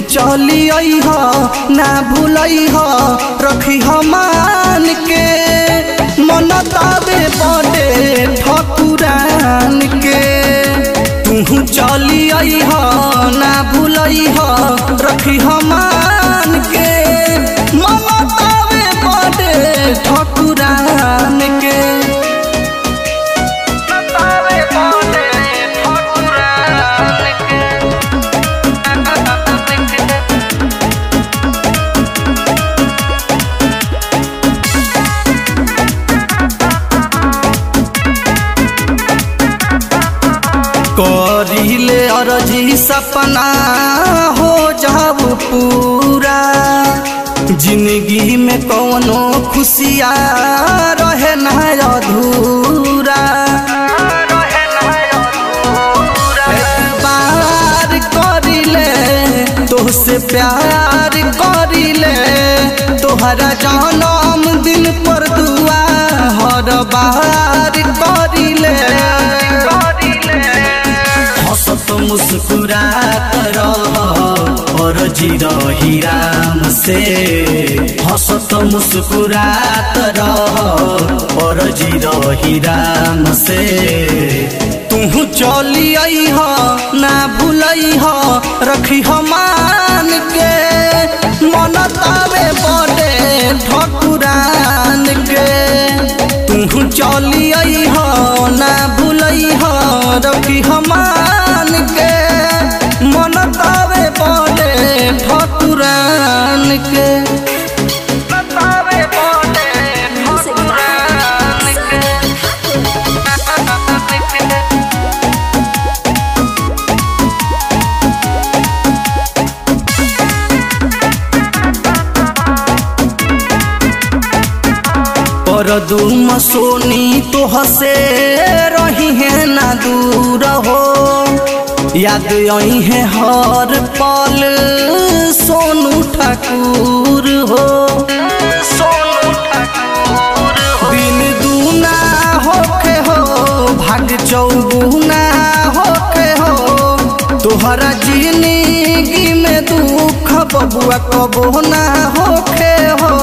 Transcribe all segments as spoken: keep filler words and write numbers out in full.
चली हो ना भूलई हो रखी मान के मन तावे बड़े ठकुरान के। तू चली हो ना भूलई हो रखी मान के मन तावे बड़े ठकुरान के। करिले अरजी सपना हो जाओ पूरा जिंदगी में कौनो खुशियाँ रहे ना अधूरा। बार करिले तोहसे प्यार करिले तोहरा जन्म दिन पर दुआ हर बार करिले। हंसत मुस्कुरात रह और जी रही राम से। हंसत मुस्कुरात रह और जी रही राम से। तू चली हो ना भूलई हो रखी मान के मन तावे बड़े ठकुरान के। तू चली हो ना भूलई हो रखी मान के मन तावे बड़े ठकुरान के। पर दूम सोनी तो हसे रही है ना दूर हो याद आई है हर पल सोनू ठाकुर हो। दिन दूना होके हो भाग चौगुना होके हो तोहरा जिंदगी में दुख बबुआ कबो ना होके हो।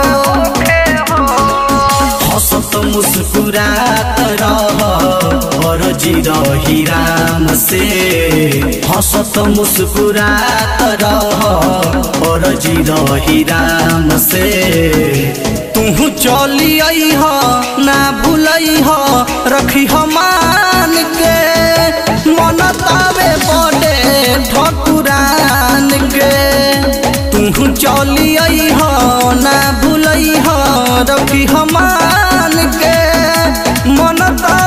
हंसत मुस्कुरात रह और जी रही राम से। हंसत मुस्कुरात रह और जी रही राम से। तू चली हो ना भूलई हो रखी मान के मन तावे बड़े ठकुरान के। तू चली हो ना भूलई हो रखी मान के मन तावे